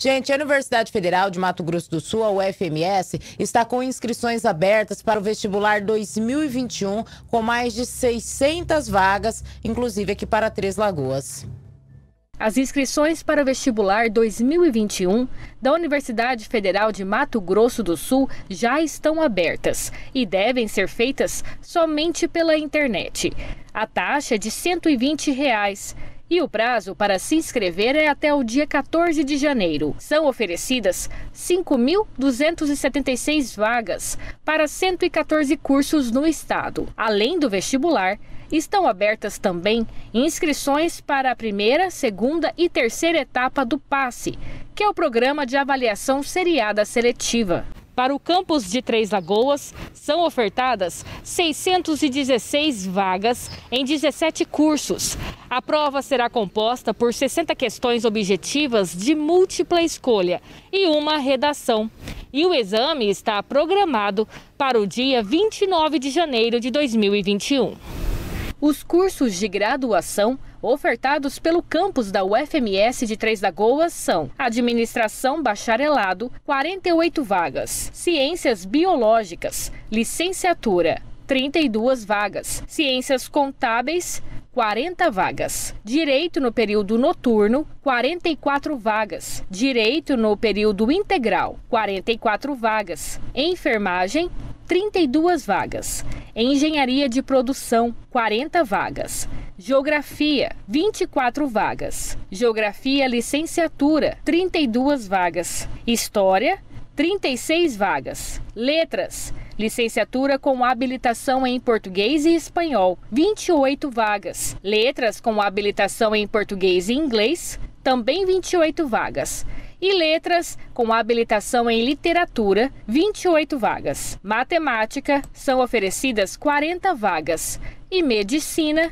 Gente, a Universidade Federal de Mato Grosso do Sul, a UFMS, está com inscrições abertas para o vestibular 2021, com mais de 600 vagas, inclusive aqui para Três Lagoas. As inscrições para o vestibular 2021 da Universidade Federal de Mato Grosso do Sul já estão abertas e devem ser feitas somente pela internet. A taxa é de R$ 120 e o prazo para se inscrever é até o dia 14 de janeiro. São oferecidas 5.276 vagas para 114 cursos no estado. Além do vestibular, estão abertas também inscrições para a primeira, segunda e terceira etapa do PASSE, que é o Programa de Avaliação Seriada Seletiva. Para o campus de Três Lagoas, são ofertadas 616 vagas em 17 cursos. A prova será composta por 60 questões objetivas de múltipla escolha e uma redação. E o exame está programado para o dia 29 de janeiro de 2021. Os cursos de graduação ofertados pelo campus da UFMS de Três Lagoas são Administração Bacharelado, 48 vagas, Ciências Biológicas, Licenciatura, 32 vagas, Ciências Contábeis, 40 vagas, Direito no período noturno, 44 vagas, Direito no período integral, 44 vagas, Enfermagem, 32 vagas, Engenharia de Produção, 40 vagas, Geografia, 24 vagas, Geografia Licenciatura, 32 vagas, História, 36 vagas, Letras, Licenciatura com habilitação em Português e Espanhol, 28 vagas, Letras com habilitação em Português e Inglês, também 28 vagas. E Letras com habilitação em Literatura, 28 vagas. Matemática, são oferecidas 40 vagas. E Medicina,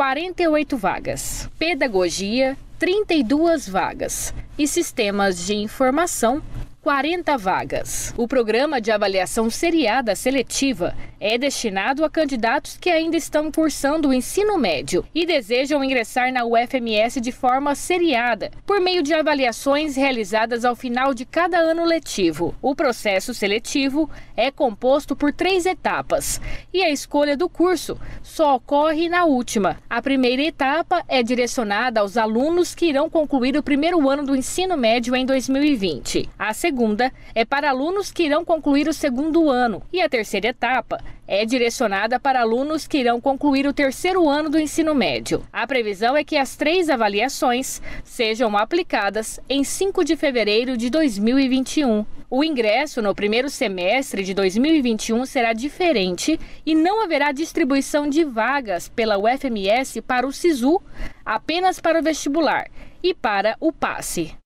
48 vagas. Pedagogia, 32 vagas. E Sistemas de Informação, 40 vagas. O programa de avaliação seriada seletiva é destinado a candidatos que ainda estão cursando o ensino médio e desejam ingressar na UFMS de forma seriada, por meio de avaliações realizadas ao final de cada ano letivo. O processo seletivo é composto por 3 etapas e a escolha do curso só ocorre na última. A primeira etapa é direcionada aos alunos que irão concluir o primeiro ano do ensino médio em 2020. A segunda é para alunos que irão concluir o segundo ano e a terceira etapa é direcionada para alunos que irão concluir o terceiro ano do ensino médio. A previsão é que as 3 avaliações sejam aplicadas em 5 de fevereiro de 2021. O ingresso no primeiro semestre de 2021 será diferente e não haverá distribuição de vagas pela UFMS para o SISU, apenas para o vestibular e para o PASSE.